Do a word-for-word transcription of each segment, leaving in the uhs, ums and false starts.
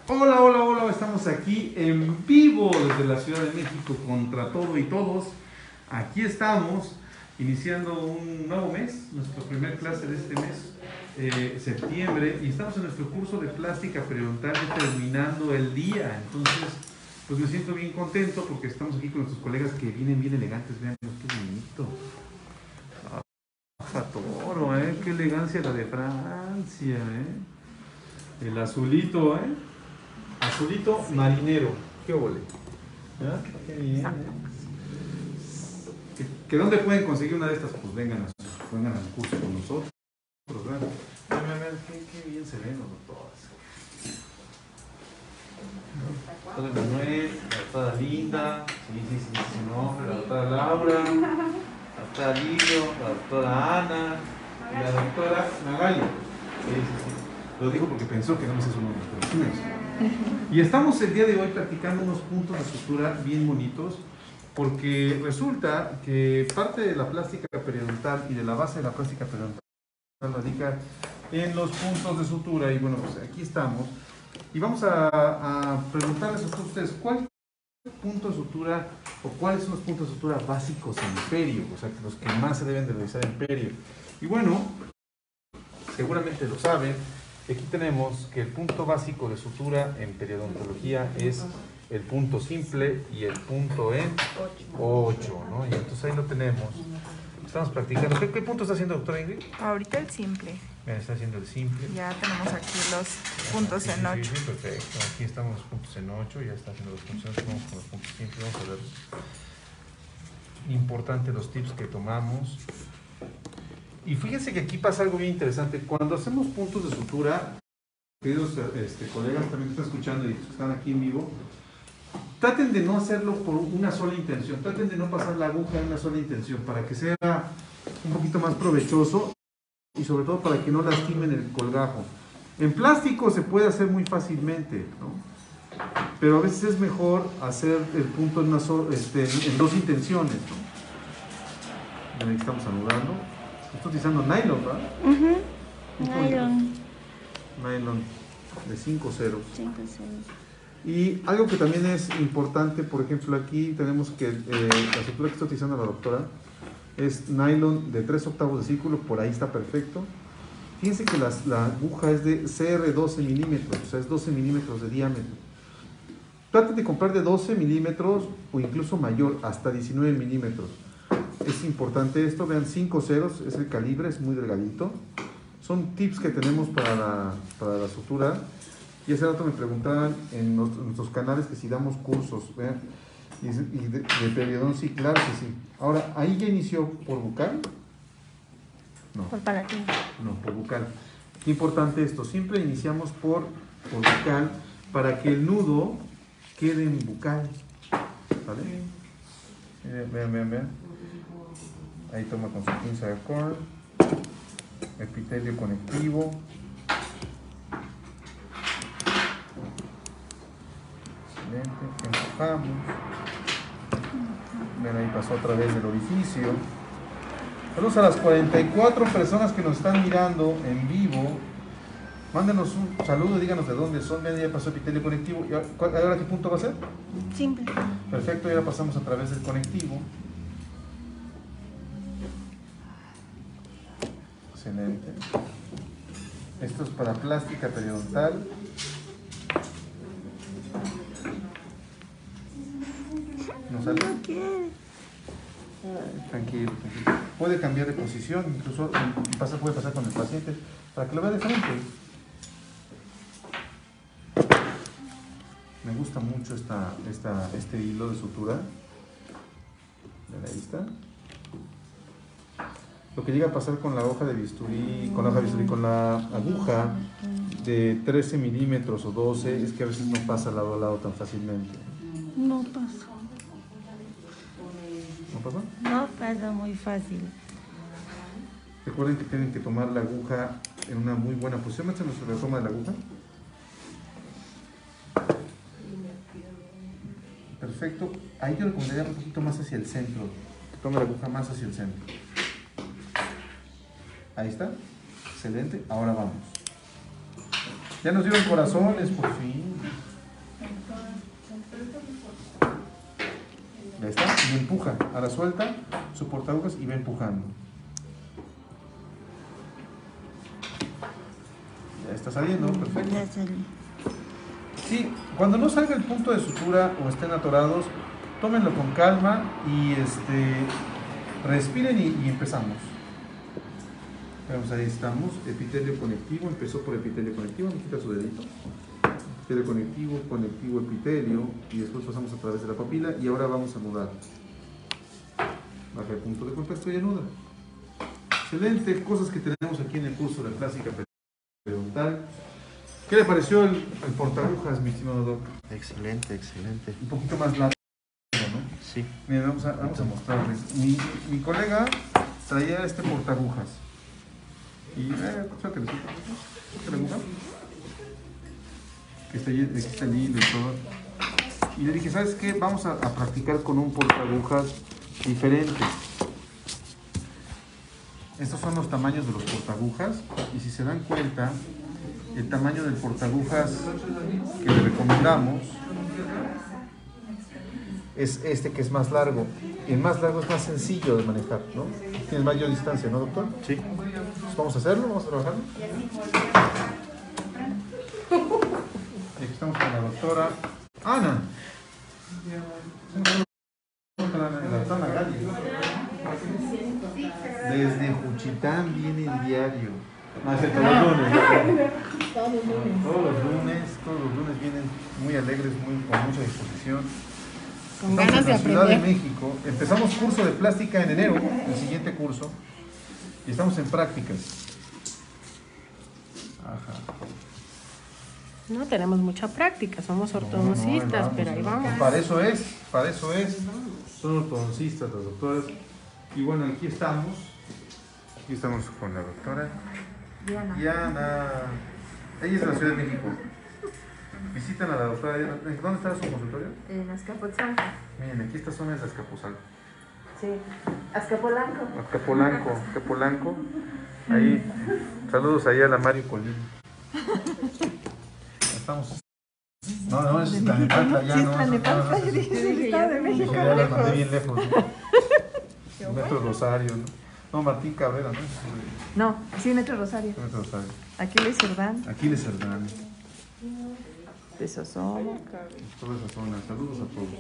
Hola, hola, hola, estamos aquí en vivo desde la Ciudad de México contra todo y todos. Aquí estamos iniciando un nuevo mes, nuestra primera clase de este mes, eh, septiembre, y estamos en nuestro curso de plástica periodontal terminando el día. Entonces, pues me siento bien contento porque estamos aquí con nuestros colegas que vienen bien elegantes. Vean qué bonito. Ah, toro, ¿eh? Qué elegancia la de Francia, ¿eh? El azulito, ¿eh? Azulito marinero. Qué ole. ¿Ya? Qué bien. ¿Que, que dónde pueden conseguir una de estas? Pues vengan, a, vengan al curso con nosotros. Vean, vean, vean, qué, qué bien se ven los doctores. La doctora Manuel, la doctora Linda, sí, sí, sí, sí, su nombre, la doctora Laura, la doctora Lidio, la doctora Ana y la doctora Magali. Sí, sí, sí. Lo digo porque pensó que no me sé su nombre, pero sí me sé. Y estamos el día de hoy practicando unos puntos de sutura bien bonitos, porque resulta que parte de la plástica periodontal y de la base de la plástica periodontal radica en los puntos de sutura. Y bueno, pues aquí estamos y vamos a, a preguntarles a ustedes cuál punto de sutura o cuáles son los puntos de sutura básicos en perio, o sea, los que más se deben de realizar en perio. Y bueno, seguramente lo saben. Aquí tenemos que el punto básico de sutura en periodontología es el punto simple y el punto en ocho, ¿no? Y entonces ahí lo tenemos. Estamos practicando. ¿Qué, qué punto está haciendo, doctora Ingrid? Ahorita el simple. Bien, está haciendo el simple. Ya tenemos aquí los puntos sí, en sí, ocho. Sí, perfecto. Aquí estamos los puntos en ocho, ya está haciendo los puntos en ocho. Vamos con los puntos simples. Vamos a ver. Importante los tips que tomamos. Y fíjense que aquí pasa algo bien interesante. Cuando hacemos puntos de sutura, queridos este, colegas también que están escuchando y que están aquí en vivo, traten de no hacerlo por una sola intención, traten de no pasar la aguja en una sola intención para que sea un poquito más provechoso y sobre todo para que no lastimen el colgajo. En plástico se puede hacer muy fácilmente, ¿no? Pero a veces es mejor hacer el punto en, una so, este, en dos intenciones, ¿no? Aquí estamos anudando. Estoy utilizando nylon, ¿verdad? Uh-huh. Nylon. Nylon de cinco ceros. cinco ceros. Y algo que también es importante, por ejemplo, aquí tenemos que eh, la sutura que está utilizando la doctora es nylon de tres octavos de círculo, por ahí está perfecto. Fíjense que las, la aguja es de C R doce milímetros, o sea, es doce milímetros de diámetro. Traten de comprar de doce milímetros o incluso mayor, hasta diecinueve milímetros. Es importante esto, vean, cinco ceros es el calibre, es muy delgadito. Son tips que tenemos para la, para la sutura. Y hace rato me preguntaban en, los, en nuestros canales que si damos cursos, vean, y, y de, de periodón, sí, claro que sí. Ahora, ¿ahí ya inició por bucal? No. Por palatina. No, por bucal. Qué importante esto, siempre iniciamos por, por bucal para que el nudo quede en bucal. ¿Vale? Vean, vean, vean. Ahí toma con su pinza de cord, epitelio conectivo. Excelente, empujamos. Ven, ahí pasó a través del orificio. Saludos a las cuarenta y cuatro personas que nos están mirando en vivo. Mándenos un saludo, díganos de dónde son. Ven, ya pasó epitelio conectivo. ¿Y ahora qué punto va a ser? Simple. Perfecto, ya pasamos a través del conectivo. Excelente. Esto es para plástica periodontal. ¿No sale? No quiere. Tranquilo, tranquilo. Puede cambiar de posición, incluso pasa, puede pasar con el paciente para que lo vea de frente. Me gusta mucho esta, esta, este hilo de sutura. Ahí está. Lo que llega a pasar con la hoja de bisturí, con la hoja de bisturí, con la aguja de trece milímetros o doce, es que a veces no pasa lado a lado tan fácilmente. No pasa. ¿No pasa? No pasa muy fácil. Recuerden que tienen que tomar la aguja en una muy buena posición. Métanse sobre la toma de la aguja. Perfecto. Ahí yo recomendaría un poquito más hacia el centro. Tome la aguja más hacia el centro. Ahí está. Excelente. Ahora vamos. Ya nos dieron corazones, por fin. Ya está, y empuja. Ahora suelta su portagujas y va empujando. Ya está saliendo, perfecto. Ya salió. Sí, cuando no salga el punto de sutura o estén atorados, tómenlo con calma y este, respiren y, y empezamos. Vamos, ahí estamos, epitelio conectivo, empezó por epitelio conectivo, me quita su dedito. Epitelio conectivo, conectivo, epitelio, y después pasamos a través de la papila y ahora vamos a anudar. Baja el punto de contacto y anuda. Excelente, cosas que tenemos aquí en el curso de plástica periodontal. ¿Qué le pareció el, el portagujas, mi estimado doctor? Excelente, excelente. Un poquito más largo, ¿no? Sí. Miren, vamos a, vamos a mostrarles. Mi, mi colega traía este portagujas. Y, eh, suéltale, suéltale, aguja. Que está, aquí está el hilo y todo. Y le dije, ¿sabes qué? Vamos a, a practicar con un portagujas diferente. Estos son los tamaños de los portagujas. Y si se dan cuenta, el tamaño del portagujas que le recomendamos es este, que es más largo. El más largo es más sencillo de manejar, ¿no? Tienes mayor distancia, ¿no, doctor? Sí. Pues vamos a hacerlo, vamos a trabajarlo. Y aquí estamos con la doctora Ana. La doctora Magali. Desde Juchitán viene el diario. No, es todos los lunes. Todos los lunes. Todos los lunes, todos los lunes vienen muy alegres, muy, con mucha disposición. Con Estamos ganas en la de Ciudad de aprender. México. Empezamos curso de plástica en enero, el siguiente curso, y estamos en prácticas. Ajá. No tenemos mucha práctica, somos No, no, ortodoncistas, ahí pero ahí vamos. Para eso es, para eso es. Son ortodoncistas los doctores. Y bueno, aquí estamos. Aquí estamos con la doctora Diana. Diana. Ella es de la Ciudad de México. Visitan a la doctora Diana. ¿Dónde está su consultorio? En Azcapotzalco. Miren, aquí esta zona es Azcapotzalco. Sí. Azcapolanco. Azcapolanco, Azcapolanco. Ahí, saludos ahí a la Mario Colín. Estamos. No, no, es Tlanepantla, ya no. Tlanepantla, yo dije, es el Estado de México. Dije, ya la mandé bien lejos. ¿No? Metro Rosario, ¿no? No, Martín Cabrera, ¿no? No, sí, Metro Rosario. Metro Rosario. Aquiles Cerdán. Aquiles Cerdán. De Sosomo. Toda esa zona. Saludos a todos.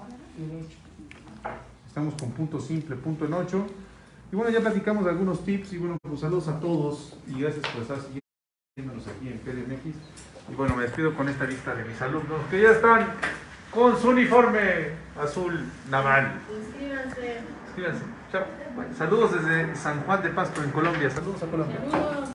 Estamos con punto simple, punto en ocho. Y bueno, ya platicamos de algunos tips. Y bueno, pues saludos a todos. Y gracias por estar siguiéndonos aquí en P D M X. Y bueno, me despido con esta lista de mis alumnos que ya están con su uniforme azul naval. Inscríbanse. Inscríbanse. Chao. Saludos desde San Juan de Pasto, en Colombia. Saludos a Colombia.